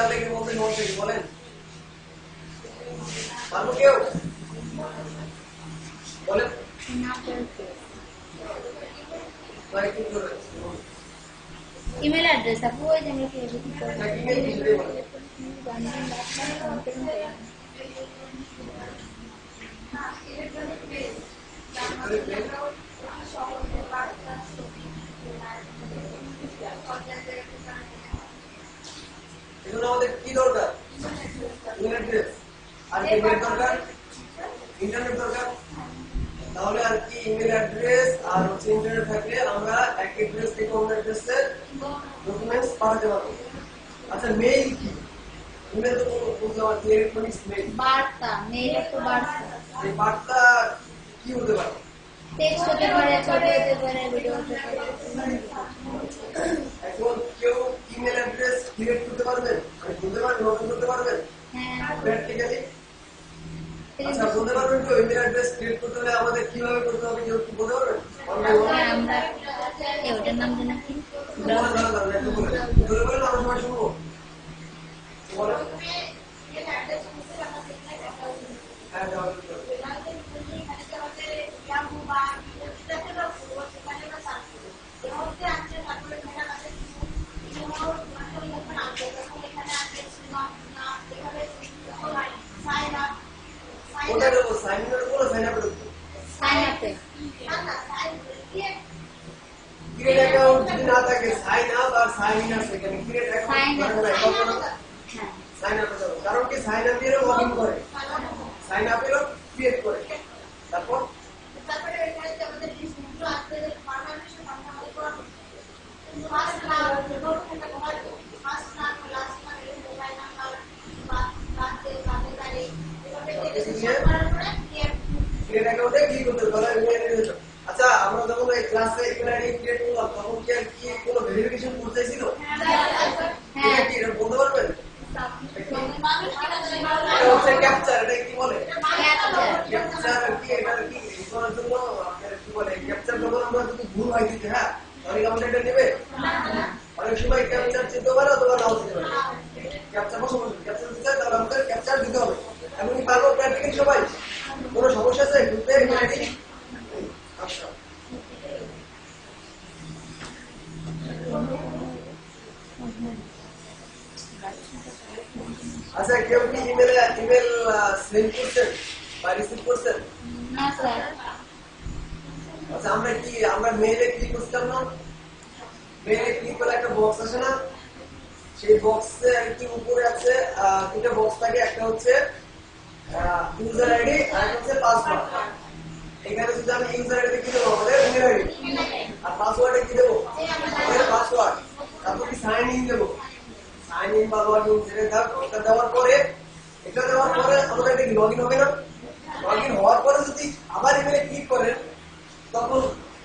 জানলে কি বলতে সমস্যা কি বলেন? পারবো কেউ? বলেন। ईमेल एड्रेस आपको वही देंगे कि ईमेल किसने बोला? এগুলো আমাদের কি দরকার? ইমেল অ্যাড্রেস আর কি নেট দরকার, ইন্টারনেট দরকার। তাহলে আর কি ইমেল অ্যাড্রেস আর হচ্ছে ইন্টারনেট থাকলে আমরা এক অ্যাড্রেস থেকে অন্য অ্যাড্রেসে ডকুমেন্টস পাঠাতে পারবো। আচ্ছা মেইল কি? ইমেল তো বুঝলাম আর কি ইলেকট্রনিক্স মেইল। বার্তা, মেইল তো বার্তা। এই বার্তা কি হতে পারে? টেক্সট হতে পারে, ছবি হতে পারে, ভিডিও হতে পারে। এখন কেউ ইমেল অ্যাড্রেস ক্রিয়েট করতে পারবেন? মানে বলতে পারবেন, ওপেন করতে পারবেন? হ্যাঁ প্র্যাকটিক্যালি আচ্ছা বলতে পারবেন তো ইমেল অ্যাড্রেস ক্রিয়েট করতে হলে আমাদের কিভাবে করতে হবে কেউ কি বলতে পারবেন? আমরা ওটার নাম জানি কি? বলে বলেন আমরা সবাই শুনবো। বলেন। হ্যাঁ ওটা দেবো সাইন আপের উপর সাইন আপের উপর সাইন আপে ক্রিয়েট অ্যাকাউন্ট যদি না থাকে সাইন আপ আর সাইন ইন আছে এখানে ক্রিয়েট অ্যাকাউন্ট সাইন আপ যাবে কারণ কি সাইন আপ দিয়ে লগইন করে সাইন আপ এর ক্রিয়েট করে তারপর এখানে আমাদের লিস্টগুলো আসতে পারমিশন আমাদের করা আচ্ছা আমরা যখন এই ক্লাসে ইমেল ক্রিয়েট করলাম তখন কি আর কি কোনো ভেরিফিকেশন করতে ছিল? হ্যাঁ কি এটা বলতে পারবেন? ক্যাপচার এটা কি বলে? ক্যাপচার কি এটা কি করার জন্য আপনারা কি বলে ক্যাপচার যখন আমরা যদি ভুল হয় দিতে হ্যাঁ তাহলে আমাদের এটা নেবে না অনেক সময় ক্যাপচার চিনতে পারে অথবা নাও চিনতে পারে ক্যাপচার ক্যাপচার দিতে তাহলে আমাদের ক্যাপচার দিতে হবে এমন কি পারবো প্র্যাকটিক্যালি সবাই কোনো সমস্যা আছে বুঝতে রেডি আচ্ছা আচ্ছা কেউ কি ইমেল সেন্ড করছেন বা রিসিভ করছেন? না স্যার। আচ্ছা আমরা মেইলে ক্লিক করছিলাম না মেইলে ক্লিক করলে একটা বক্স আসে না সেই বক্সে একটু উপরে আছে দুটো বক্স থাকে একটা হচ্ছে ইউজার আইডি আর একটা হচ্ছে পাসওয়ার্ড এখানে যদি আমি ইউজার আইডি কি দেবো আমাদের ইমেল আইডি আর পাসওয়ার্ডে কি দেবো আমাদের পাসওয়ার্ড তারপর কি সাইন ইন দেবো সাইন ইন বা লগ ইন যেটা থাক এটা দেওয়ার পরে আমাদের এটা লগ ইন হবে না লগ ইন হওয়ার পরে যদি আবার ইমেলে ক্লিক করেন তখন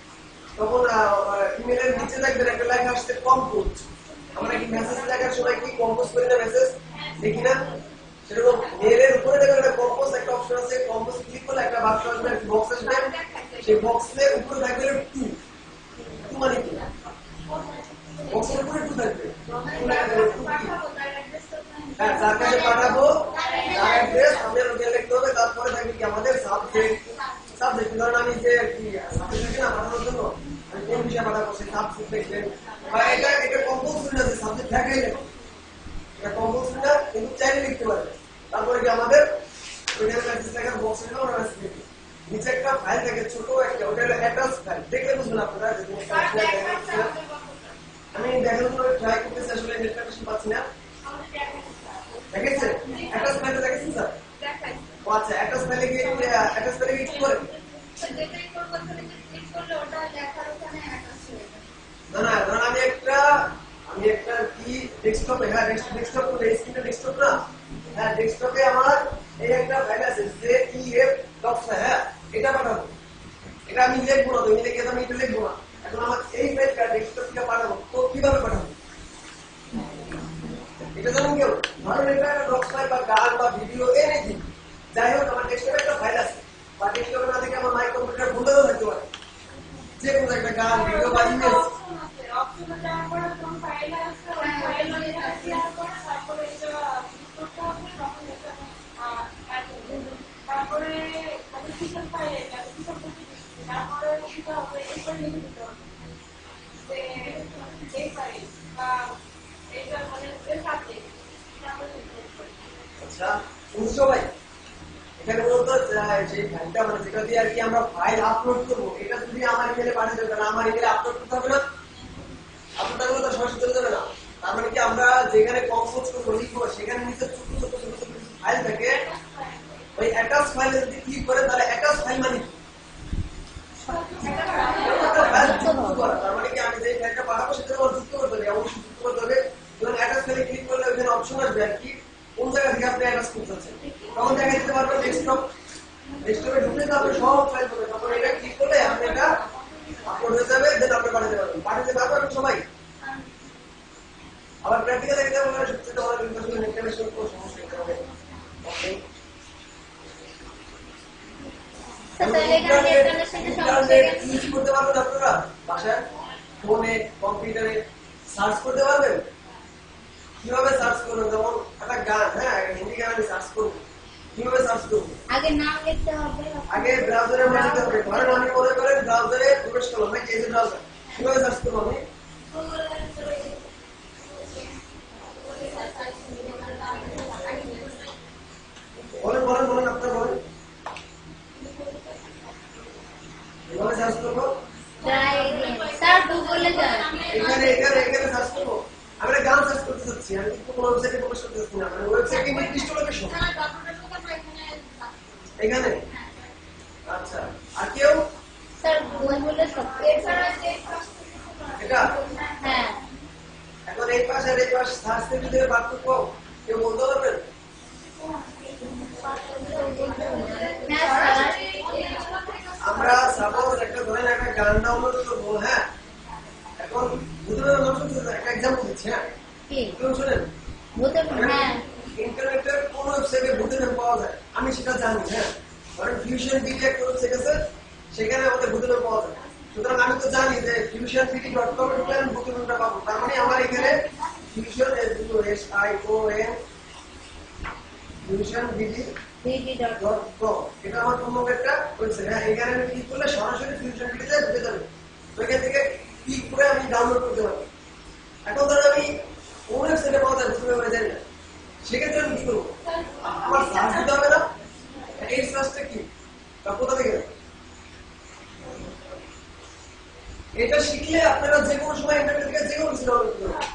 ইমেলের নিচে দেখবেন একটা লেখা আসছে কম্পোজ আমরা কি মেসেজ লেখার সময় কি কম্পোজ করি না মেসেজ দেখি না সেরকম মেলের উপরে দেখবেন একটা কম্পোজ একটা অপশন আছে কম্পোজ ক্লিক করলে একটা বাক্স আসবে একটা বক্স আসবে সেই বক্সের উপরে থাকবে টু মানে কি বক্সের উপরে টু থাকবে হ্যাঁ যার কাছে পাঠাবো তার অ্যাড্রেস আমাদের ওখানে লিখতে হবে তারপরে থাকবে কি আমাদের সাবজেক্ট ধরুন আমি যে সাবজেক্ট না পাঠানোর জন্য আমি কোন বিষয়ে পাঠাবো সেই সাবজেক্ট লিখবেন বা এটা কম্পোজিশন আছে সাবজেক্ট থাকাই না এটা কম্পোজিশন না কিন্তু চাইলে লিখতে পারবে তারপরে কি আমাদের ওইখানে মেসেজ লেখার বক্স এর আমরা মেসেজ লিখি নিচে একটা ফাইল থাকে ছোট একটা ওটা হলো অ্যাটাচ ফাইল দেখলে বুঝবেন আপনারা যদি আমি দেখানোর জন্য ট্রাই করতেছি আসলে নেট কানেকশন পাচ্ছি না দেখেছেন অ্যাটাচ ফাইলটা দেখেছেন স্যার আচ্ছা অ্যাটাচ ফাইলে গিয়ে কি করেন না ধরুন আমি একটা কি ডেস্কটপে হ্যাঁ ডেস্কটপ তো স্ক্রিনে ডেস্কটপ না হ্যাঁ ডেস্কটপে আমার এই একটা ফাইল আছে ZEF ডক্স হ্যাঁ এটা পাঠাবো এটা আমি লিখবো না তুমি লিখে আমি এটা লিখবো না এখন আমার এই ফাইলটা ডেস্কটপ থেকে পাঠাবো তো কিভাবে পাঠাবো এটা জানেন কেউ ধরুন এটা একটা ডক্স ফাইল বা গান বা ভিডিও এনিথিং যাই হোক আমার ডেস্কটপে একটা ফাইল আছে বা ডেস্কটপে না থেকে আমার মাই কম্পিউটার বন্ধও থাকতে পারে যে কোনো একটা গান ভিডিও বা ইমেজ যে এই ফাইল বা এইটা মানে এর সাথে এটা আমরা ইনক্লুড করি। আচ্ছা শুনছো ভাই, এখানে বলতো যে ফাইলটা মানে যেটা দিয়ে আর কি আমরা ফাইল আপলোড করবো, এটা যদি আমার ইমেলে পাঠিয়ে দেবে, তাহলে আমার ইমেলে আপলোড করতে হবে না? আপলোড করলে তো সরাসরি চলে যাবে না। তার মানে কি আমরা যেখানে কম্পোজ করবো লিখবো সেখানে নিচে ছোট ছোট ছোট ছোট ফাইল থাকে, ওই অ্যাটাচ ফাইলে যদি ক্লিক করে তাহলে অ্যাটাচ ফাইল মানে কি? ফাইল যুক্ত করা। তার মানে কি আমি যে ফাইলটা পাঠাবো সেটা আমার যুক্ত করতে হবে, অবশ্যই যুক্ত করতে হবে। যখন অ্যাটাচ ফাইলে ক্লিক করলে ওখানে অপশন আসবে আর কি কোন জায়গা থেকে আপনি অ্যাটাচ করতে চাচ্ছেন, তখন দেখা দিতে পারবেন ডেস্কটপ। ডেস্কটপে ঢুকলে তো আপনি সব ফাইল পাবেন, তখন এটা ক্লিক করলে আপনি এটা আপলোড হয়ে যাবে, দেন আপনি পাঠাতে পারবেন। পাঠাতে পারবেন সবাই। আবার প্র্যাকটিক্যাল এক্সাম হলে সবচেয়ে বড় কিন্তু আসলে ইন্টারন্যাশনাল কোনো সমস্যা হতে হবে। ওকে, ইন্টারনেট ইউজ করতে পারবেন আপনারা বাসায়, ফোনে, কম্পিউটারে সার্চ করতে পারবেন। কিভাবে সার্চ করবেন? যেমন একটা গান, হ্যাঁ হিন্দি গান আমি সার্চ করব, কিভাবে সার্চ করব? আগে নাম লিখতে হবে, আগে ব্রাউজারে যেতে হবে। ধরেন আমি মনে করেন ব্রাউজারে প্রবেশ করলাম, নাকি এই যে ব্রাউজার, কিভাবে সার্চ করবো আমি? বলেন বলেন বলেন, আপনারা বলেন কিভাবে সার্চ করবো? স্যার গুগলে যান, এখানে এখানে এখানে সার্চ করবো। আমি একটা গান সার্চ করতে চাচ্ছি, আমি কিন্তু কোনো ওয়েবসাইটে প্রবেশ করতে চাচ্ছি না, মানে ওয়েবসাইটে নির্দিষ্ট লোকেশন এখানে। আচ্ছা, আর কেউ? স্যার গুগলে সব এটা হ্যাঁ। এখন এই পাশ আর এই পাশ সার্চের ভিতরে পার্থক্য কেউ বলতে পারবেন? হ্যাঁ স্যার, আমরা সাপোজ একটা ধরেন একটা গান ডাউনলোড করবো, হ্যাঁ এখন বুঝতে একটা এক্সাম্পল দিচ্ছি, হ্যাঁ কি কেউ শুনেন? বলতে হ্যাঁ ইন্টারনেটের কোন ওয়েবসাইটে ভূতের নাম পাওয়া যায় আমি সেটা জানি, হ্যাঁ ধরেন ফিউশন বিডি একটা ওয়েবসাইট আছে, সেখানে আমাদের ভূতের নাম পাওয়া যায়। সুতরাং আমি তো জানি যে fusionbd.com এ ঢুকলে আমি ভূতের নামটা পাবো। তার মানে আমার এখানে ফিউশন fusionbd.com এটা আমার কোন একটা ওয়েবসাইট, হ্যাঁ এখানে আমি ক্লিক করলে সরাসরি ফিউশন বিডিতে ঢুকে যাবে। তো এখান থেকে ক্লিক করে আমি ডাউনলোড করতে পারবো। এখন ধর আমি কোন ওয়েবসাইটে পাওয়া যায় বুঝতে পারবো জানি না, সেক্ষেত্রে আমি কি করবো? আমার সার্চ দিতে হবে না? এই সার্চটা কি কোথা থেকে? এটা শিখলে আপনারা যে কোনো সময় ইন্টারনেট থেকে যে কোনো কিছু ডাউনলোড করতে পারবেন।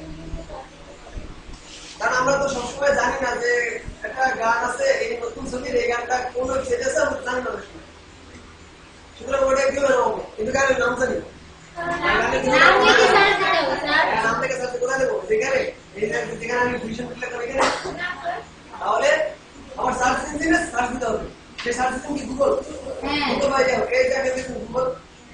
কারণ আমরা তো সবসময় জানি না যে একটা গান আছে এই নতুন ছবির, এই গানটা কোন ওয়েবসাইটে আছে আমরা জানি না। সুতরাং ওটা কি হবে? কিন্তু গানের নাম জানি না। নাম লিখে সার্চ দিতে হবে স্যার। নাম থেকে সার্চ কোথায় দেবো? যেখানে এই যেখানে আমি ভিশন লিখলাম এখানে, তাহলে আমার সার্চ ইঞ্জিনে সার্চ দিতে হবে। সেই সার্চ ইঞ্জিন কি গুগল? হ্যাঁ গুগল পাই যাও, এই জায়গায় দেখুন গুগল,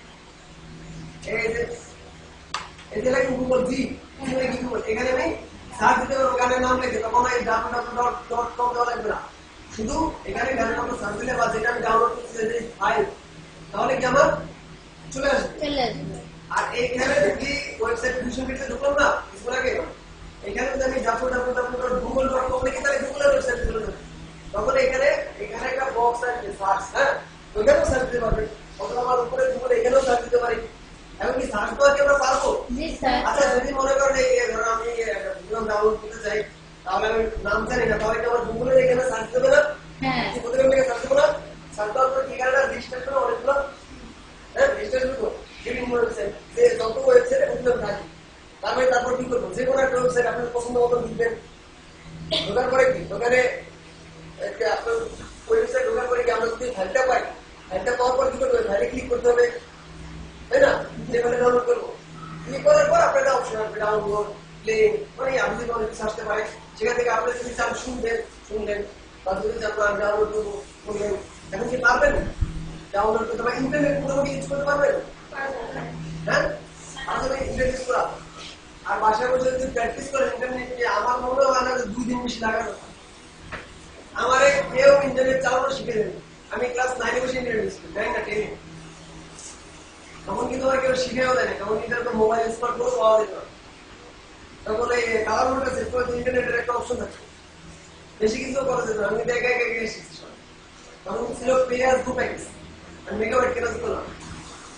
এই যে লেখুন গুগল জি, কি গুগল, এখানে আমি সার্চ দিতে পারবো গানের নাম লিখে, তখন এই www.com দেওয়া লাগবে না, শুধু এখানে গানের নাম সার্চ দিলে বা যেটা আমি ডাউনলোড করছি যে ফাইল, তাহলে কি আমার চলে আসবে। চলে আসবে। আর এইখানে যদি ওয়েবসাইট ফিউশন বিডিতে ঢুকলাম না কিছুক্ষণ আগে, এখানে যদি আমি www.google.com লিখি তাহলে গুগলের ওয়েবসাইট চলে যাবে। তখন এখানে এখানে একটা বক্স আছে সার্চ, হ্যাঁ ওইখানেও সার্চ দিতে পারবেন, অথবা আমার উপরে গুগল এখানেও সার্চ দিতে পারি। এখন কি সার্চ দেওয়া কি আমরা পারবো? জি স্যার। আচ্ছা যদি মনে করেন এই ধরো আমি ভিডিও ডাউনলোড করতে চাই, তাহলে আমি নাম জানি না, তাহলে কি আমার গুগলের এখানে সার্চ দেবে না? হ্যাঁ কোথায় থেকে সার্চ দেবো না? সার্চ দেওয়ার পর ঠিকানাটা রেজিস্টার করে অনেকগুলো, হ্যাঁ রেজিস্টার করবো বিভিন্ন ওয়েবসাইট, যে যত ওয়েবসাইটে বুঝতে থাকি, তারপর কি করবো? যে কোনো একটা ওয়েবসাইট আপনার পছন্দ মতো লিখবেন। ঢোকার পরে কি ওখানে আপনার ওয়েবসাইট ঢোকার পরে কি আমরা যদি ফাইলটা পাই, ফাইলটা পাওয়ার পর কি করবে? ফাইলে ক্লিক করতে হবে, তাই না? যে ফাইলে ডাউনলোড করবো, ক্লিক করার পর আপনার একটা অপশন আসবে ডাউনলোড, প্লে, মানে আপনি যদি অনেক কিছু আসতে পারে, সেখান থেকে আপনি যদি চান শুনলেন, বা যদি আপনার ডাউনলোড করবো শুনলেন। এখন কি পারবেন ডাউনলোড করতে বা ইন্টারনেট মোটামুটি ইউজ করতে পারবেন? হ্যাঁ আসলে ইন্টারনেট ইউজ করা আর বাসায় বসে যদি প্র্যাকটিস করেন ইন্টারনেট নিয়ে, আমার মনে হয় না 2 দিন বেশি লাগানো। আমার কেউ ইন্টারনেট চালানো শিখে দেবে। আমি ক্লাস 9 বসে ইন্টারনেট ইউজ করি, 9 না 10 এ। তখন কিন্তু আমার কেউ শিখেও দেয় না, তখন কিন্তু মোবাইল স্মার্ট ফোন পাওয়া যেত না। তখন এই কালার মোডটা সেট করে ইন্টারনেটের একটা অপশন থাকে, বেশি কিছু করা যেত না। আমি একা শিখছি। তখন ছিল পেয়ার 2 প্যাকেজ, আমি মেগাবাইট কেনা যেত না।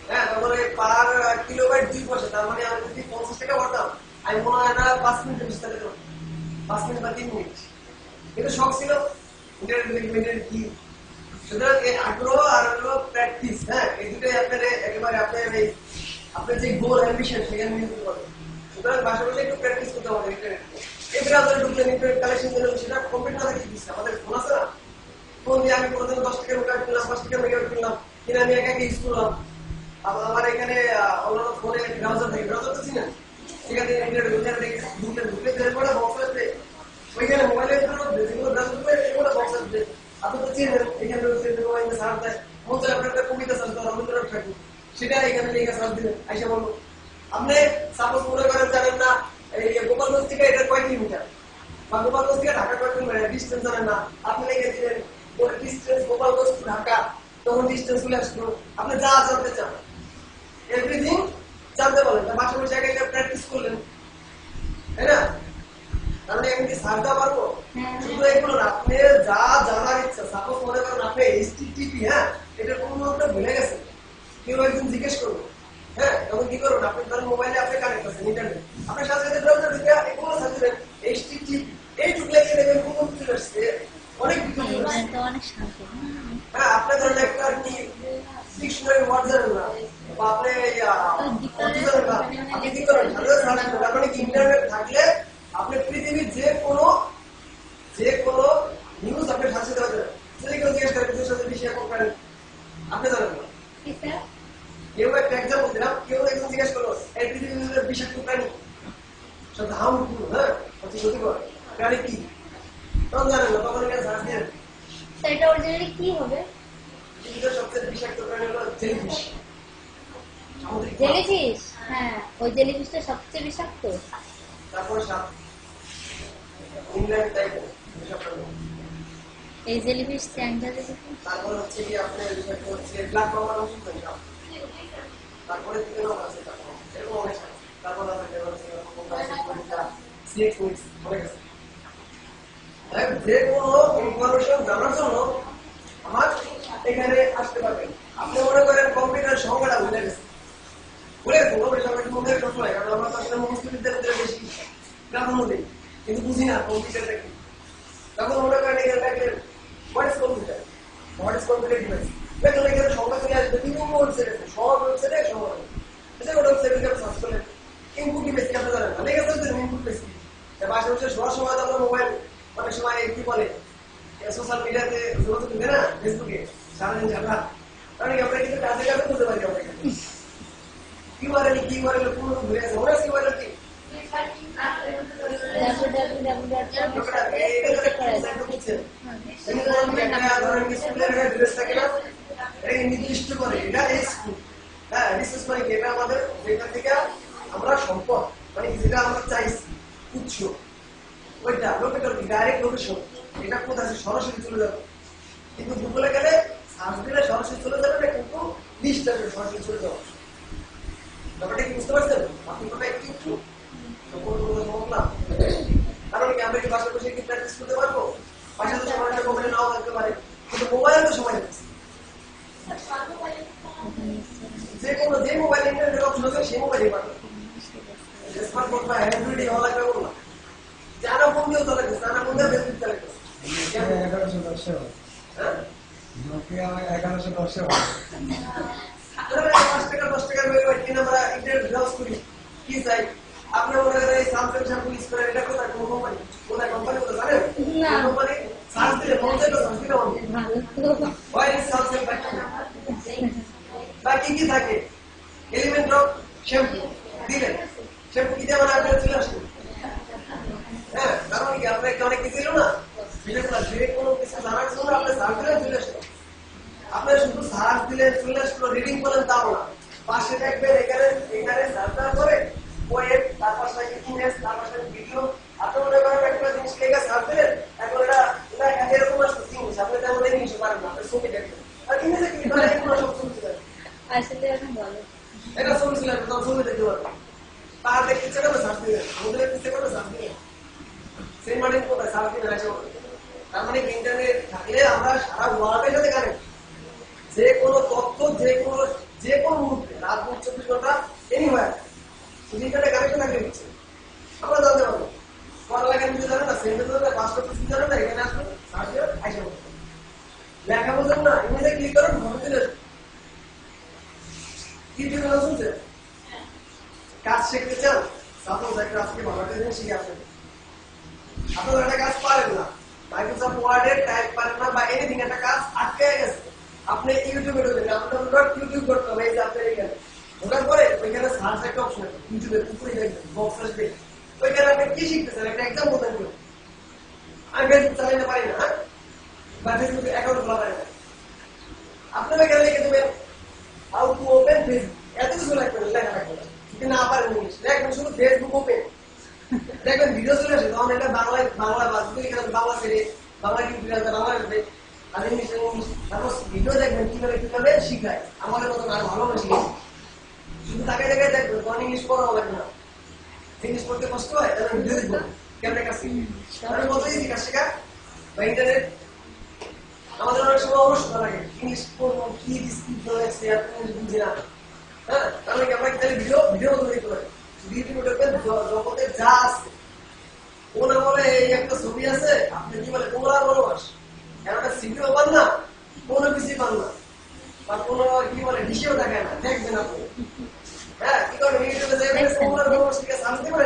হ্যাঁ, তারপরে পার কিলোবাইট 2 পয়সা, তার মানে আমি যদি 50 টাকা ভরতাম আমি মনে হয় না 5 মিনিটের বেশি চালাতে পারতাম। 5 মিনিট বা 3 মিনিট, কিন্তু শখ ছিল ইন্টারনেট কি। সুতরাং এই আগ্রহ আর হলো প্র্যাকটিস, হ্যাঁ, এই দুটোই আপনার একেবারে আপনার যে গোল অ্যাম্বিশন সেখানে নিয়ে যেতে পারবেন। সুতরাং পাশাপাশি একটু প্র্যাকটিস করতে হবে ইন্টারনেট। এই ব্রাউজারে ঢুকলেন, ইন্টারনেট কালেকশন দিলেন, সেটা কমপ্লিট না থাকলে দিচ্ছে আমাদের ফোন আছে না, ফোন দিয়ে আমি প্রথমে 10 টাকা মেগাবাইট কিনলাম, 5 টাকা মেগাবাইট কিনলাম, কিনে আমি একা ইউজ করলাম। আমার এখানে অন্যান্য ফোনে ব্রাউজার থাকে, ব্রাউজার তো চিনেন, সেখানে ইন্টারনেট ঢুকলে পরে বক্স আসবে, ওইখানে মোবাইলের যেগুলো ব্রাউজার করে এগুলো বক্স আসবে। আপনি তো চিনেন, এখানে মোবাইলে সার্চ দেয়, মধ্যে আপনার একটা কবিতা সার্চ দেওয়া, রবীন্দ্রনাথ ঠাকুর, সেটা এখানে লিখে সার্চ দিলেন, আইসা বলবো। আপনি সাপোজ মনে করেন জানেন না এই গোপালগঞ্জ থেকে এটা কয় কিলোমিটার, বা গোপালগঞ্জ থেকে ঢাকা কয় কিলোমিটার, ডিস্টেন্স জানেন না, আপনি লিখে দিলেন ডিস্টেন্স গোপালগঞ্জ টু ঢাকা, তখন ডিস্টেন্স চলে আসলো। আপনি যা জানতে চান এভরিথিং জানতে পারলেন, তার পাশাপাশি জায়গায় প্র্যাকটিস করলেন, তাই না? তাহলে আমি কি সার্চ দেওয়া পারবো? শুধু এগুলো না, আপনি যা জানার ইচ্ছা, সাপোজ মনে করেন আপনি HTTP, হ্যাঁ, এটা কোনো একটা ভুলে গেছেন, কেউ একজন জিজ্ঞেস করবো, হ্যাঁ, তখন কি করবেন? আপনি ধরেন মোবাইলে আপনি কানেক্ট আছেন ইন্টারনেট, আপনার সাথে সাথে ব্রাউজার ঢুকে এগুলো সার্চ দিলেন HTTP, এইটুকু লেগে দেখবেন কোন চলে আসছে, অনেক কিছু চলে আসছে। তো অনেক শান্ত। হ্যাঁ, আপনি ধরেন একটা কি ডিকশনারি ওয়ার্ড জানেন না, বা আপনি অর্থ জানেন না, আপনি কি করেন? সাথে সার্চ করেন। তার মানে কি ইন্টারনেট থাকলে আপনি পৃথিবীর যে কোনো নিউজ আপনি সাথে দেওয়া যাবে। যদি কেউ জিজ্ঞেস করে পৃথিবীর সাথে বেশি এখন করেন, আপনি জানেন না। কেউ একটা এক্সাম্পল দিলাম, কেউ একজন জিজ্ঞেস করলো এই পৃথিবীর বিষাক্ত প্রাণী সবচেয়ে হার্মফুল, হ্যাঁ, সবচেয়ে ক্ষতিকর প্রাণী কি, তখন জানেন না, তখন এখানে সার্চ দেন এটা অরিজিনালি কি হবে? পৃথিবীর সবচেয়ে বিষাক্ত প্রাণী হলো জেলিফিশ, সামুদ্রিক মাছ। জেলিফিশ? হ্যাঁ, ওই জেলিফিশটা সবচেয়ে বিষাক্ত। তারপর সাপ, ইংল্যান্ড টাইপের বিষাক্ত প্রাণী। এই জেলিফিশ চ্যাংটা জেলিফিশ। তারপর হচ্ছে কি আপনার বিষাক্ত হচ্ছে ব্ল্যাক মামার ওষুধ নেই সাপ। তারপরে থেকে নাম আছে, এরকম অনেক সাপ। তারপর আপনাকে হচ্ছে স্নেক মিক্স অনেক আছে। যে কোনো ইনফরমেশন জানার জন্য আমার এখানে আসতে পারবেন। আপনি মনে করেন কম্পিউটার সংখ্যাটা ভুলে গেছেন, মনে সবসময়, কারণ আমরা তো আসলে মুসলিম বিদ্যালয়ের বেশি প্রাধান্য দিই, কিন্তু বুঝি না কম্পিউটারটা কি। তখন মনে করেন এখানে দেখলেন what is computer, what is computer device, দেখলেন এখানে সংখ্যা চলে আসবে, বিভিন্ন ওয়েবসাইট আছে, সব ওয়েবসাইটে সব আছে। ওটা ওয়েবসাইটে সার্চ করলেন ইনপুট ডিভাইস কি আপনি জানেন না, লেগে যাচ্ছে ইনপুট ডিভাইস কি। পাশাপাশি সবার সময় আমরা মোবাইল অনেক সময় কি বলে সোশ্যাল মিডিয়াতে যোগাযোগ দিবে না, ফেসবুকে সারাদিন ঝামেলা, কারণ আমরা কিন্তু কাজে কাজে বুঝতে পারি আমরা এখানে কিউআরএল পুরো ঘুরে আছে, ওরা কিউআরএল কি নির্দিষ্ট করে, এটা স্কুল, হ্যাঁ, রিসার্চ মানে এটা আমাদের যেখান থেকে আমরা সম্পদ, মানে যেটা আমরা চাইছি উৎস, ওইটা লোকেটর ডাইরেক্ট লোকেশন, এটা কোথায় আছে সরাসরি চলে যাবে। কিন্তু গুগলে গেলে সার্চ দিলে সরাসরি চলে যাবে না, কিন্তু লিস্ট আসবে সরাসরি চলে যাবে। ব্যাপারটা কি বুঝতে পারছেন? আপনি কোথায় একটু কারণ কি আমরা কি বাসায় বসে কি প্র্যাকটিস করতে পারবো? বাসায় তো সময় মোবাইলে নাও থাকতে পারে, কিন্তু মোবাইলে তো সময় থাকছে, যে মোবাইল ইন্টারনেট অপশন আছে সেই মোবাইলে পারবে, স্মার্টফোন বা অ্যান্ড্রয়েড হওয়া লাগবে বললাম, জানা ফোন দিয়েও চালাচ্ছে, জানা ফোন দিয়ে ফেসবুক চালাচ্ছে। 1110 হ্যাঁ, নোকিয়া 1110 5 টাকা 10 টাকার মোবাইল কিনে আমরা ইন্টারনেট ব্রাউজ করি, কি চাই? আপনি মনে করেন এই স্যামসাং শ্যাম্পু ইউজ করেন, এটা কোথায় কোন কোম্পানি, কোথায় কোম্পানি কোথায় জানেন? কোম্পানি সার্চ দিলে পৌঁছাইলো, সার্চ দিলে ওয়াই ইজ স্যামসাং বা কি কি থাকে, এলিমেন্ট অফ শ্যাম্পু দিলেন, শ্যাম্পু কি যেমন আপনার চলে আসলো। হ্যাঁ, কারণ কি আপনাকে অনেক কিছু ছিল না, যে কোনো কিছু জানার জন্য আপনি সার্চ দিলে চলে আসলো। আপনার শুধু সার্চ দিলে চলে আসলো, রিডিং করলেন তাও না, পাশে দেখবেন এখানে সার্চ করে ওয়েব, তার পাশে ইমেজ, তার পাশে ভিডিও। আপনি মনে করেন একটা জিনিস লেগে সার্চ দিলেন, এখন এটা এরকম আসছে জিনিস, আপনি তেমন ইংলিশে পারেন না, আপনি ছবি দেখবেন, আর ইংলিশে কি করে এগুলো সব ছবি ছিলেন, আসলে এখন বলো এটা ছবি ছিলেন, তখন ছবি দেখতে পারবেন। পাহাড় দেখতে ইচ্ছে করবে সার্চ দিলেন, সমুদ্র দেখতে ইচ্ছে করবে সার্চ দিলেন, সেই মানে কোথায় সার্চ দিলেন আসে। তার মানে ইন্টারনেট থাকলে আমরা সারা ওয়ার্ল্ডের সাথে কানেক্ট, যে কোনো তথ্য যে কোনো যে কোনো মুহূর্তে রাত 24 ঘন্টা এনিওয়্যার ইন্টারনেট কানেকশন থাকলে হচ্ছে আমরা জানতে পারবো পড়ালেখা নিতে জানেন না সেন্টার ধরে পাসপোর্ট কিছু জানেন না এখানে আসবেন সার্চ করে আইসা করতে লেখা বোঝেন না ইমেজে ক্লিক করেন ঘরে চলে আসবেন ইউটিউবে না শুনছেন কাজ শিখতে চান সাপোজ একটা আজকে ভালো একটা জিনিস শিখে আসেন আপনারা একটা কাজ পারেন না মাইক্রোসফট ওয়ার্ডে টাইপ পারেন না বা এনিথিং একটা কাজ আটকে গেছে আপনি ইউটিউবে ঢুকবেন www.youtube.com এই যে আপনার এখানে ঢোকার পরে ওইখানে সার্চ একটা অপশন আছে ইউটিউবের উপরে দেখবেন বক্স আসবে ওইখানে আপনি কি শিখতেছেন একটা এক্সাম বলতেন কেউ আমি ফেসবুক চালাইতে পারি না বা ফেসবুকে অ্যাকাউন্ট খোলা পারি না আপনারা এখানে লিখে দেবেন হাউ টু ওপেন ফেসবুক এত কিছু লাগবে লেখা লাগবে না যদি না পারেন ইংলিশ লেখবেন শুধু ফেসবুক ওপেন দেখবেন ভিডিও চলে আসে তখন এটা বাংলা বাজবে এখানে বাংলা ছেড়ে বাংলা কিন্তু বাংলা আসবে আর ইংলিশ তারপর ভিডিও দেখবেন কিভাবে শিখায় আমাদের মতন আর ভালো করে শিখায় শুধু তাকে দেখে দেখবেন তখন ইংলিশ পড়াও লাগবে না ইংলিশ পড়তে কষ্ট হয় তাহলে ভিডিও দেখবেন কেমন কাজ শিখি তাহলে কত ইজি কাজ শেখা বা ইন্টারনেট আমাদের অনেক সময় অলসতা লাগে ইংলিশ পড়বো কি ডিসক্রিপশন আছে আপনি বুঝি না হ্যাঁ তাহলে কি আমরা তাহলে ভিডিও মতো দেখতে পারি ইউটিউবে দেখবেন জগতে যা আছে ওনা বলে এই একটা ছবি আছে আপনি কি বলে তোমরা ভালোবাস একটা সিভিও পান না কোনো কিছু পান না বা কোনো কি বলে ডিশেও দেখায় না দেখবেন আপনি হ্যাঁ কি করেন ইউটিউবে দেখবেন তোমরা ভালোবাস থেকে শান্তি পারে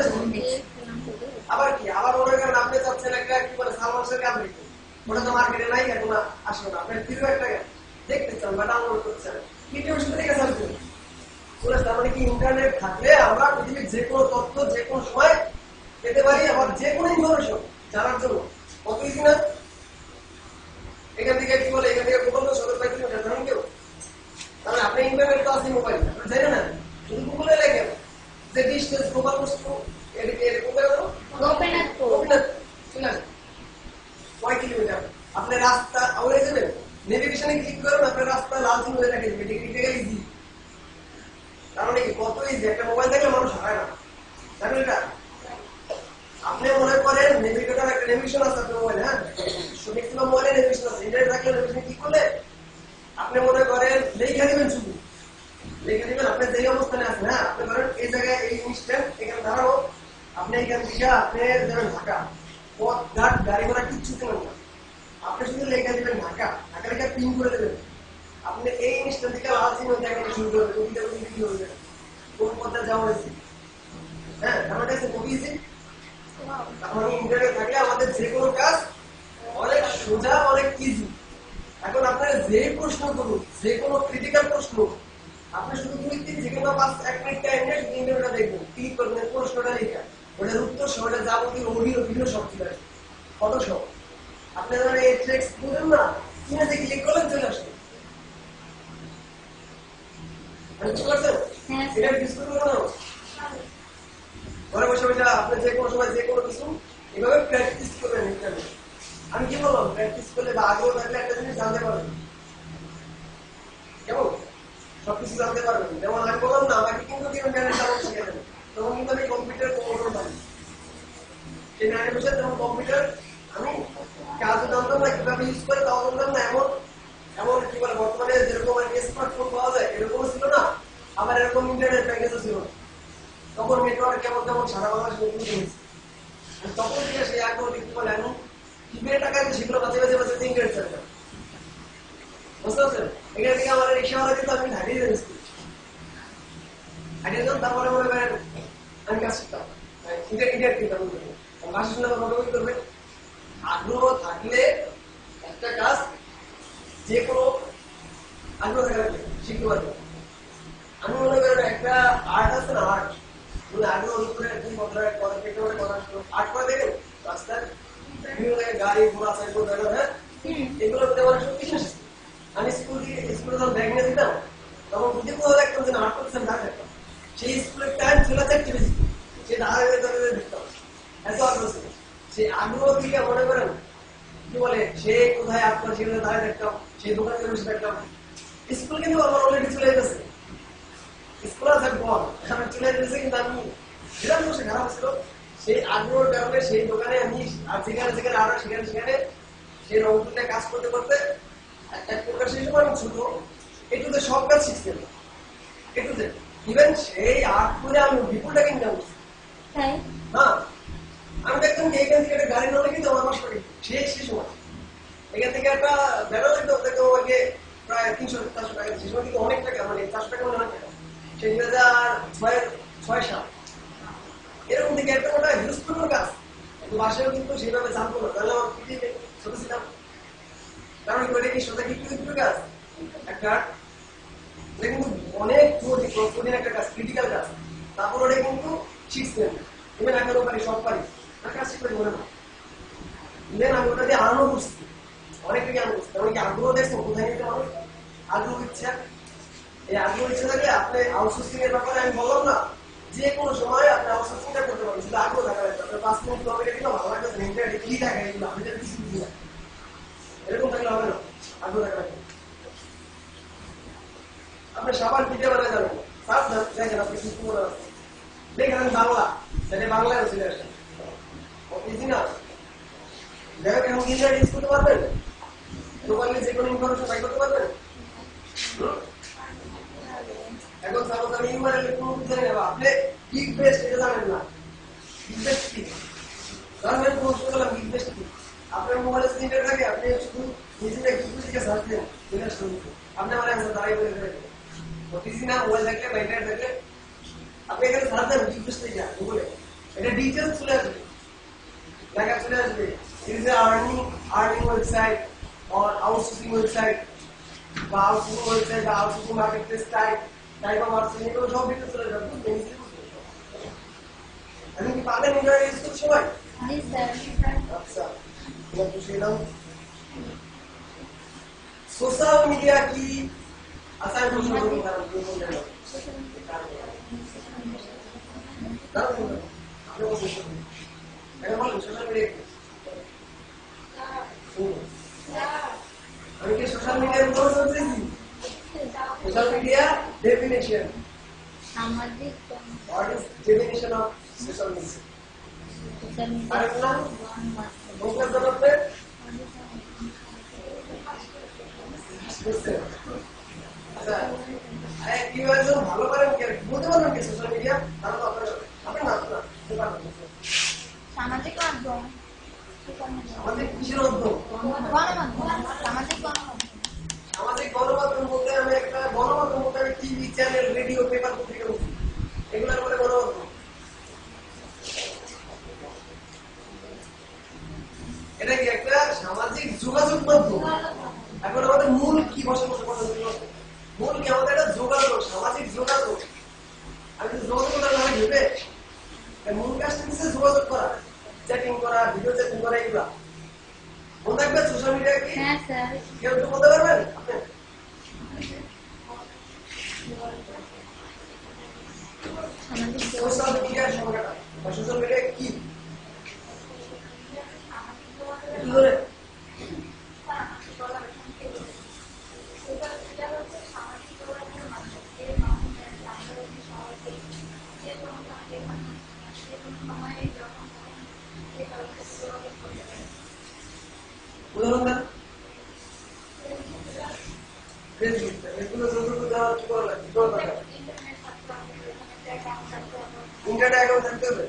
আবার কি আবার মনে করেন আপনি চাচ্ছেন একটা কি বলে সালমান শাহের গান দেখতে ওটা তো মার্কেটে নাই এখন আসবে না আপনার প্রিয় একটা গান দেখতে চান বা ডাউনলোড করতে চান ইউটিউব শুধু দেখে চান তার মানে কি ইন্টারনেট থাকলে আমরা পৃথিবীর যে কোনো তথ্য যে কোনো সময় পেতে পারি আবার যে কোনো ইনফরমেশন জানার জন্য কত ইজি না এখান থেকে কি বলে এখান থেকে গুগল সদর পাইতে জানেন কেউ তাহলে আপনি ইন্টারনেট তো আছে মোবাইল আপনি জানেন না শুধু গুগলে লেখেন যে ডিস্টেন্স গ্লোবাল বস্তু এরকম করে দাও গোপীনাথ চলে আসে 5 কিলোমিটার আপনি রাস্তা আউলে যাবেন নেভিগেশনে ক্লিক করুন আপনার রাস্তা লাল চিহ্ন হয়ে রেখে দেবে টেকনিক্যালি ইজি তার মানে কি কত ইজি একটা মোবাইল দেখলে মানুষ হারায় না জানেন এটা আপনি মনে করেন নেভিগেটর একটা নেভিগেশন আছে আপনার মোবাইলে হ্যাঁ ম্যাক্সিমাম মোবাইলে নেভিগেশন আছে ইন্টারনেট থাকলে নেভিগেশন কি করলে আপনি মনে করেন লেখা দিবেন শুধু লেখা দিবেন আপনি যেই অবস্থানে আছেন হ্যাঁ আপনি ধরেন এই জায়গায় এই ইনস্ট্যান্ট এখানে দাঁড়াবো আপনি এখান থেকে আপনি যাবেন ঢাকা পথ ঘাট গাড়ি ঘোড়া কিচ্ছু চেনেন না আপনি শুধু লেখা দিবেন ঢাকা লেখা পিন করে দেবেন আপনি এই ইনস্ট্যান্ট থেকে লাল চিহ্ন দেখানো শুরু করবেন ওইটা কি হবে কোন পথে যাওয়া হয়েছে হ্যাঁ আমাদের কাছে খুবই ইজি এখন ইন্টারনেট থাকলে আমাদের যে কোনো কাজ অনেক সোজা অনেক ইজি এখন আপনারা যে প্রশ্ন করুন যে কোনো ক্রিটিক্যাল প্রশ্ন আপনি শুধু 2-3 সেকেন্ড বা 1 মিনিট টাইম নিয়ে শুধু ইন্টারনেটটা দেখবেন ক্লিক করবেন প্রশ্নটা লেখা ওটার উত্তর সহজে যাবতীয় অডিও ভিডিও সব চলে আসবে কত সব আপনি ধরেন এই ট্রিক্স বুঝেন না ইমেজে ক্লিক করলেন চলে আসবে বুঝতে পারছেন এটা ডিসকাস করবো না ঘরে বসে বসে আপনি যে কোনো সময় যে কোনো কিছু এভাবে প্র্যাকটিস করবেন ইন্টারনেট আমি কি বললাম প্র্যাকটিস করলে বা আগ্রহ থাকলে একটা জিনিস জানতে পারবেন কেমন সবকিছু জানতে পারবেন যেমন আমি বললাম না আমাকে কিন্তু ইন্টারনেট চালানো শিখে দেবেন তখন কিন্তু আমি কম্পিউটার কোনোটাও জানি সেই 9 যখন কম্পিউটার আমি কাজও জানতাম না কিভাবে ইউজ করে তাও জানতাম না এমন কি বলে বর্তমানে যেরকম স্মার্টফোন পাওয়া যায় এরকমও ছিল না আবার এরকম ইন্টারনেট প্যাকেজও ছিল না তখন নেটওয়ার্ক কেমন সারা বাংলাদেশ নতুন হয়েছে তখন থেকে সেই আগ্রহ কি বলে আমি কিভাবে টাকা দিয়ে সেগুলো বাঁচে ইন্টারনেট চালাতাম বুঝতে পারছেন এখান থেকে আমার রিক্সাওয়ালা কিন্তু আমি হারিয়ে যাচ্ছি হারিয়ে যান তারপরে মনে করেন আমি কাজ শিখতাম ইন্টারনেট কিনতাম কাজ শুনলে মোটামুটি করবে আগ্রহ থাকলে একটা কাজ যে কোনো আগ্রহ থাকলে শিখতে পারবে আমি মনে করেন একটা আর্ট আছে না আর্ট আগ্রহ করে আর্ট করে দেখেন রাস্তায় বিভিন্ন জায়গায় গাড়ি ঘোড়া সাইকেল হ্যাঁ এগুলো আমার সব বিশ্বাস আমি স্কুলে যখন ব্যাগ নিয়ে দিতাম তখন বুঝে কোথাও দেখতাম যে আর্ট করতেছেন না দেখতাম সেই স্কুলের টাইম ছিল 4টা বেশি সে দাঁড়ায় দেখতাম এত আগ্রহ ছিল সেই আগ্রহ থেকে মনে করেন কি বলে সে কোথায় আর্ট করে সেগুলো দাঁড়ায় দেখতাম সেই দোকানে বসে দেখতাম স্কুল কিন্তু আমার অলরেডি চলে যেতেছে স্কুল আছে বল আমি চলে যেতেছে কিন্তু আমি সেরকম বসে খারাপ ছিল সেই আগ্রহের কারণে সেই দোকানে আমি আর যেখানে আরো সেখানে সেই রংপুরে কাজ করতে করতে এক প্রকার সেই সময় আমি ছোট একটুতে সব কাজ শিখছিলাম একটু যে ইভেন সেই আর্ট করে আমি বিপুলটাকে ইনকাম করছি। তাই হ্যাঁ, আমি দেখতাম যে এখান থেকে একটা গাড়ি নেওয়া কিন্তু আমার মাস করে সে সময় এখান থেকে একটা বেড়া লাগতো দেখো আগে প্রায় 300-400 টাকা, সে সময় কিন্তু অনেক টাকা, মানে 400 টাকা মানে অনেক টাকা। সেই 2006-7 এরকম থেকে একটা ওটা ইউজ করবো গাছ, কিন্তু বাসায়ও কিন্তু সেভাবে জানতো না, তাহলে আমার পিঠে ছোট ছিলাম। কারণ ওইটা কি সোজা কি ইউজ গাছ একটা, এটা কিন্তু অনেক কঠিন একটা কাজ, ক্রিটিক্যাল কাজ। তারপর ওটা কিন্তু শিখছেন, ইভেন এখনো পারি, সব পারি, আর কাজ শিখতে মনে না। ইভেন আমি ওটা দিয়ে আরম্ভ করছি, অনেক থেকে আরম্ভ করছি। কারণ কি আগ্রহ দেখছেন কোথায় নিতে মানুষ, আগ্রহ ইচ্ছা। এই আগ্রহ ইচ্ছা থাকে আপনি আউটসোর্সিং এর ব্যাপারে আমি বললাম না, যে কোনো সময় আপনি আউটসোর্সিংটা করতে পারেন, শুধু আগ্রহ থাকা লাগবে। আপনার 5 মিনিট হবে কিনা ভালো লাগবে, ইন্টারনেটে কি থাকে এগুলো আপনি যদি কিছু বুঝি না, এরকম থাকলে হবে না, আগ্রহ থাকা লাগবে। আপনি সাবান পিঠে বানায় যাবেন, দেখেন আপনি কি করে দেখেন বাংলা, সেটা বাংলায় চলে আসে ইজি না। দেখেন এখন ইন্টারনেট ইউজ করতে পারবেন, গ্লোবালি যে কোনো ইনফরমেশন বাই করতে পারবেন। এখন সাপোজ আমি ইউআরএল কোনো বুঝে নেব, আপনি গিগ বেস্ট এটা জানেন না, গিগ বেস্ট কি জানেন, পোস্ট করলাম গিগ বেস্ট কি, আপনার মোবাইলে স্ক্রিনে থাকে, আপনি শুধু নিজেটা গিগ বেস্টে সার্চ দেন, এটা শুনুন, আপনি আমার অ্যান্সার দাঁড়াই করে দেবেন। ওটিসি না মোবাইল থাকলে বা ইন্টারনেট থাকলে আপনি এখানে সার্চ দেন গিগ বেস্ট থেকে গুগলে, এটা ডিটেইলস চলে আসবে, লেখা চলে আসবে is a earning website or outsourcing website বা outsourcing website বা outsourcing marketplace type of outsourcing এগুলো সব ভিতরে চলে যাবে। আমি কি পাবেন ইন্টারনেট ইউজ করতে সবাই? জি স্যার। আচ্ছা, তোমার তো সেই নাম সোশ্যাল মিডিয়া কি? আচ্ছা আমি বুঝতে পারবো কারণ কি বললেন না, দাঁড়ান আপনি বলছেন এটা বলেন সোশ্যাল মিডিয়া কি? আমি কি সোশ্যাল মিডিয়ার উপর বলতেছি? সোশ্যাল মিডিয়া ডেফিনিশন, সামাজিক what is definition of social media? Social আরেক মিডিয়া নাম মুখের জগতে বুঝছেন? আচ্ছা কি হয়েছে ভালো পারেন কি বুঝতে পারবেন কি সোশ্যাল মিডিয়া? তাহলে তো আপনার না বুঝতে পারবেন সামাজিক মাধ্যম, আমাদের কিসের উদ্যোগ? গণমাধ্যম, সামাজিক গণমাধ্যম। সামাজিক গণমাধ্যম বলতে আমি একটা গণমাধ্যম বলতে আমি টিভি চ্যানেল, রেডিও, পেপার, পত্রিকা বুঝি, এগুলোর বলে গণমাধ্যম। এটা কি একটা সামাজিক যোগাযোগ মাধ্যম। এখন আমাদের মূল কি বসবাস মূল কি আমাদের একটা যোগাযোগ, সামাজিক যোগাযোগ। আমি যদি যোগাযোগ করার নামে ভেবে মূল কাজটা হচ্ছে যোগাযোগ করা, চ্যাটিং করা, ভিডিও চ্যাটিং করা, এগুলা মনে রাখবেন। সোশ্যাল মিডিয়া কি হ্যাঁ স্যার। কেউ একটু বলতে পারবেন আপনি? সামাজিক সোশ্যাল মিডিয়ার সংজ্ঞাটা বা সোশ্যাল মিডিয়া কি একটু ধরে উদাহরণ দেন। ফেসবুক, এগুলো যতটুকু দেওয়া কি করা লাগে, কি করা দরকার? ইন্টারনেট অ্যাকাউন্ট থাকতে হবে,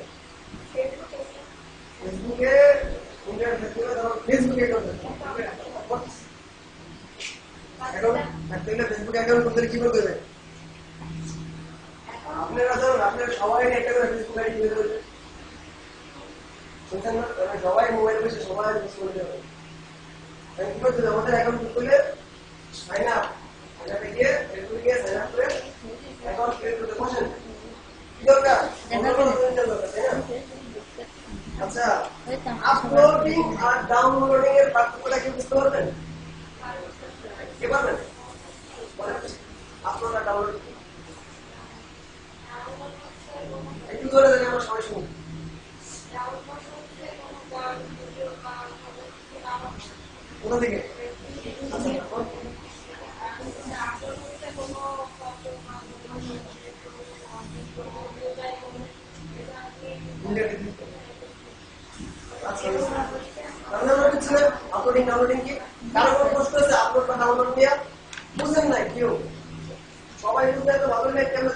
ফেসবুকে ইন্টারনেট থাকতে হবে, তারপর ফেসবুকে অ্যাকাউন্ট থাকতে হবে। অ্যাকাউন্ট থাকতে হলে ফেসবুক অ্যাকাউন্ট করতে কি করতে হবে? আপনারা জানেন, আপনারা সবাই একটা করে ফেসবুক আইডি খুলে দেবেন, শুনছেন না? সবাই মোবাইলে বসে সবাই ইউজ করে দেবে। কি করতে হবে? আমাদের অ্যাকাউন্ট খুলে সাইন আপ, এখানে গিয়ে ফেসবুকে গিয়ে সাইন আপ করে অ্যাকাউন্ট ক্রিয়েট করতে বসেন। কি দরকার? আচ্ছা, আপলোডিং আর ডাউনলোডিং এর পার্থক্যটা কি বুঝতে পারবেন? কি পারবেন? আপলোড আর ডাউনলোড একটু ধরে দেন, আমার সবাই শুনুন। কোথা থেকে? আচ্ছা আপলোডিং ডাউনলোডিং কি? কারো প্রশ্ন আছে আপলোড বা ডাউনলোড দিয়া বুঝেন না কেউ? সবাই বুঝতে ভালো লাগে কেন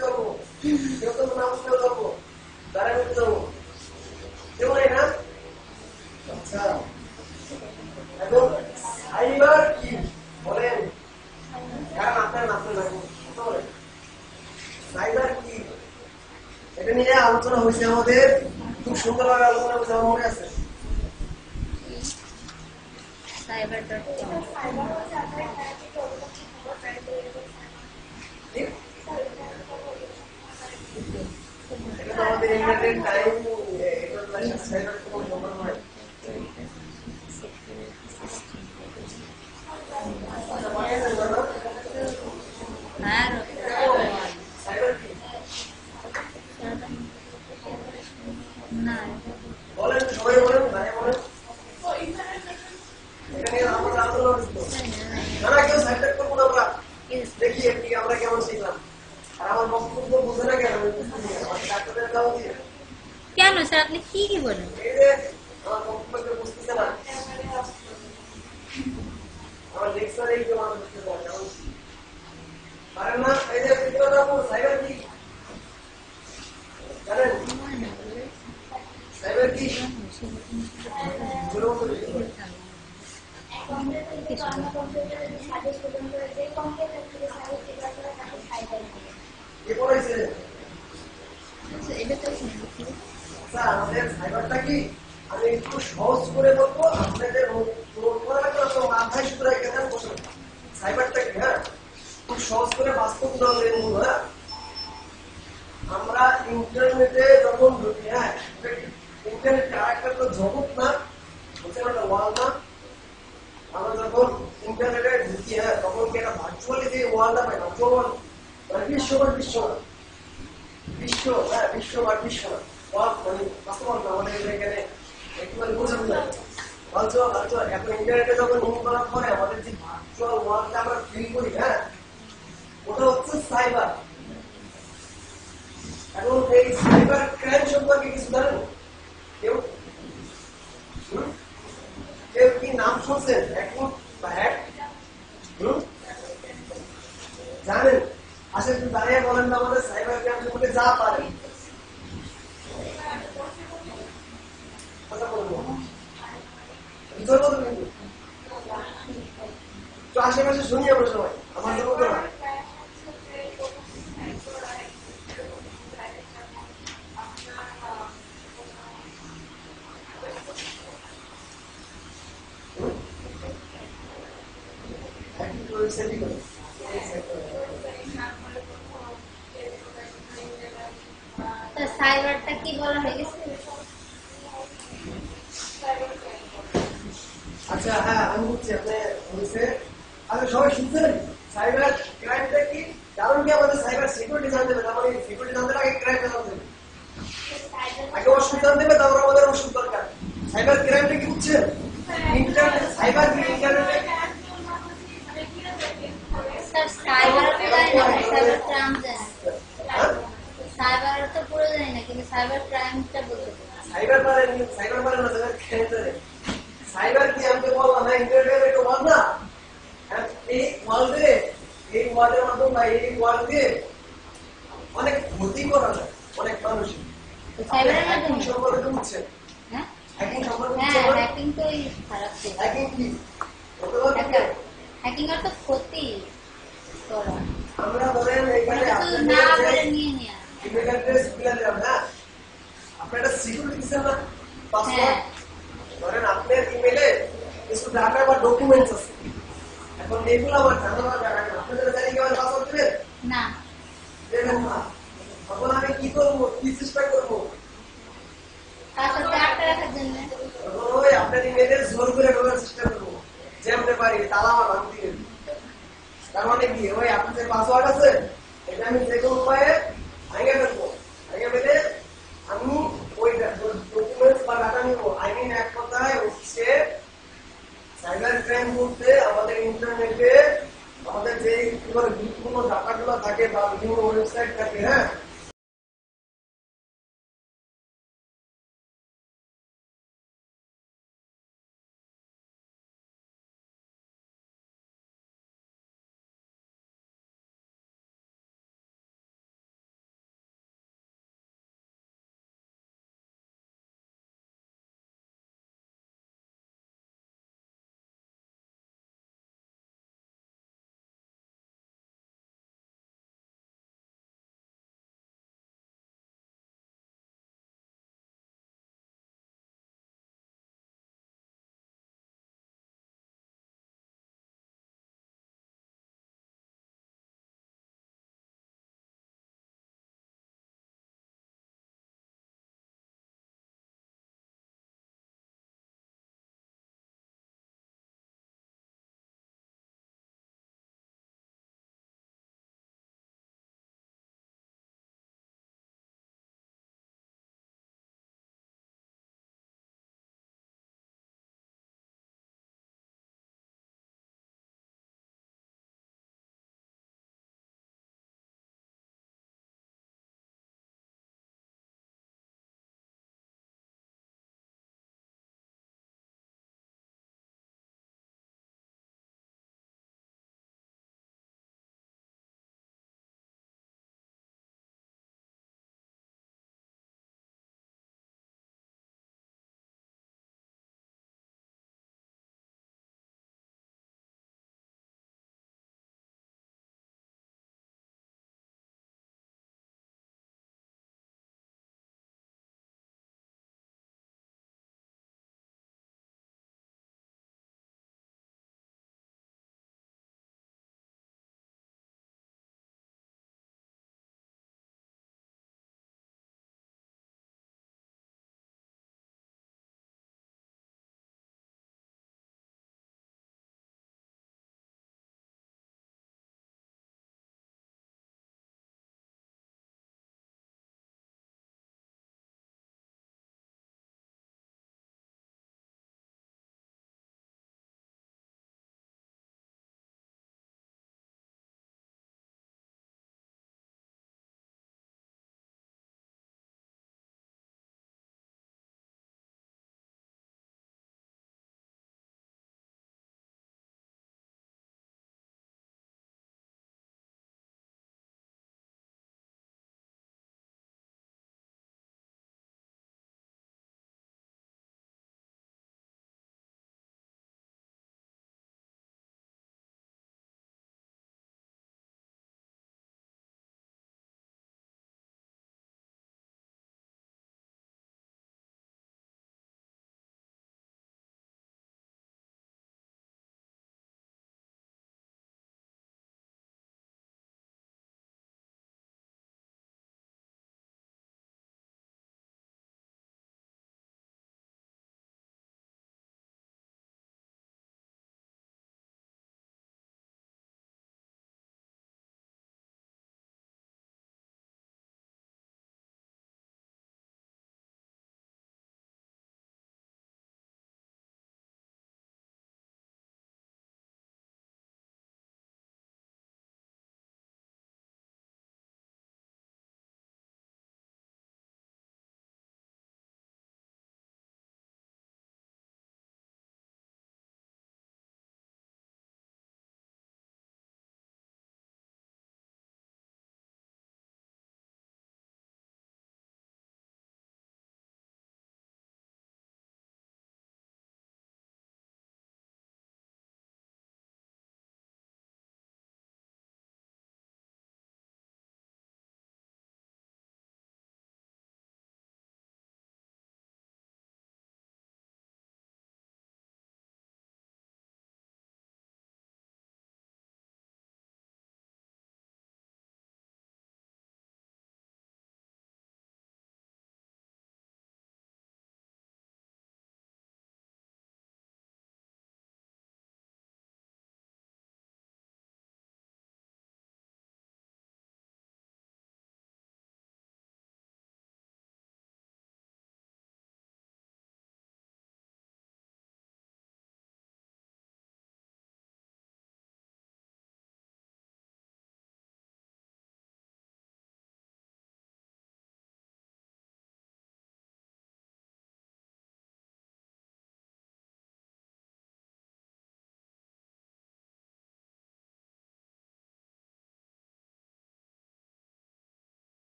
নাম শুনে যাবো দাঁড়ায় নিতে যাবো কেমন না আচ্ছা এখন সাইবার কি বলেন কারণ আপনার বলেন সাইবার কি এটা নিয়ে আলোচনা হয়েছে আমাদের খুব সুন্দরভাবে আলোচনা হয়েছে আমার মনে আছে cyber.com এটা তো আমাদের ইন্টারনেট টাইম এটা সাইবার কোনো সম্পর্ক নয় সাইবার কি না বলেন সবাই বলেন ভাই বলেন এটা নিয়ে আমরা আলোচনা করছি না না কেউ সাইবার করবো না আমরা দেখি এমনি আমরা কেমন শিখলাম আর আমার বক্তব্য বুঝে না কেন ডাক্তারের দাও দিয়ে কেন স্যার আপনি কি কি বলেন এই যে আমার বক্তব্য বুঝতেছে না আমার লেকচার এই যে মানুষ বুঝতে পারে কেমন পারেন না এই যে ভিডিওটা সাইবার কি জানেন সাইবার কি কে পড়াইছে আচ্ছা আমাদের সাইবারটা কি আমি একটু সহজ করে বলবো আপনাদের মাথায় শুধু রেখে দেন বসুন সাইবারটা কি হ্যাঁ খুব সহজ করে বাস্তব উদাহরণ মূল হ্যাঁ আমরা ইন্টারনেটে যখন ঢুকি হ্যাঁ ইন্টারনেট আরেকটা তো জগৎ না বুঝছেন একটা ওয়ার্ল্ড না আমরা যখন ইন্টারনেটে ঢুকি হ্যাঁ তখন কি একটা ভার্চুয়ালি যে ওয়ার্ল্ডটা পাই ভার্চুয়াল ওয়ার্ল্ড মানে বিশ্ব বা বিশ্ব না বিশ্ব হ্যাঁ বিশ্ব বা বিশ্ব না ওয়ার্ল্ড মানে বাস্তব না আমাদের এখানে একটু মানে বোঝানো যায় ভার্চুয়াল ভার্চুয়াল এখন ইন্টারনেটে যখন ইন করার পরে আমাদের যে ভার্চুয়াল ওয়ার্ল্ডটা আমরা ফিল করি হ্যাঁ ওটা হচ্ছে সাইবার এখন এই সাইবার ক্রাইম সম্পর্কে কিছু জানেন কেউ কেউ কি নাম শুনছেন এখন বা হ্যাক জানেন আসলে একটু দাঁড়িয়ে বলেন না আমাদের সাইবার ক্রাইম সম্পর্কে যা পারেন কথা বলবো ভিতর বলবো কিন্তু তো আশেপাশে শুনি আমরা সবাই আমার জন্য তো না সাইবারটা কি বলা হয়ে গেছে আচ্ছা হ্যাঁ আমি বুঝছি আপনি বলছে আচ্ছা সবাই শুনছেন সাইবার ক্রাইমটা কি কারণ কি আমাদের সাইবার সিকিউরিটি জানতে হবে তার মানে সিকিউরিটি জানতে আগে ক্রাইমটা জানতে হবে আগে ওষুধ জানতে হবে তারপর আমাদের ওষুধ দরকার সাইবার ক্রাইমটা কি বুঝছেন ইন্টারনেট সাইবার ইন্টারনেটে স্যার সাইবার তো জানি না সাইবার ক্রাইম জানি সাইবার তো পুরো জানি না কিন্তু সাইবার ক্রাইমটা বলতে সাইবার মানে না সাইবার ক্রাইমটা সাইবার কি আমি বললাম না ইন্টারনেট একটা ওয়ার্ল্ড না এই ওয়ার্ল্ডের মাধ্যমে এই ওয়ার্ল্ডে অনেক ক্ষতি করা যায় অনেক মানুষ সাইবারের মাধ্যমে সম্পর্কে তো বুঝছেন হ্যাঁ হ্যাকিং সম্পর্কে হ্যাঁ বুঝছেন হ্যাকিং তো খারাপ ছিল হ্যাকিং কি হ্যাকিং এর তো ক্ষতি করা আমরা ধরেন এখানে শুধু না বলে নিয়ে নেওয়া ইমেল অ্যাড্রেস খুলে দিলাম না আপনি একটা সিকিউরিটি দিচ্ছেন না পাসওয়ার্ড ধরেন আপনার ইমেলে কিছু ডাটা বা ডকুমেন্টস আছে এখন এগুলো আমার জানা দরকার আপনাদের জানি কি আমার পাসওয়ার্ড দেবেন না দেবেন না তখন আমি কি করবো কি চেষ্টা করবো তার সাথে আটকে রাখার জন্য তখন ওই আপনার ইমেলে জোর করে ঢোকার চেষ্টা করবো যেমন পারি তালা আমার ভাঙতে গেলে তার মানে কি ওই আপনার যে পাসওয়ার্ড আছে এটা আমি যে কোনো উপায়ে ভাঙে ফেলবো ভাঙে ফেলে আমি ওই ডকুমেন্টস বা ডাটা নিবো আই মিন এক কথায় হচ্ছে সাইবার ক্রাইম বলতে আমাদের ইন্টারনেটে আমাদের যে গুরুত্বপূর্ণ ডাটাগুলো থাকে বা বিভিন্ন ওয়েবসাইট থাকে হ্যাঁ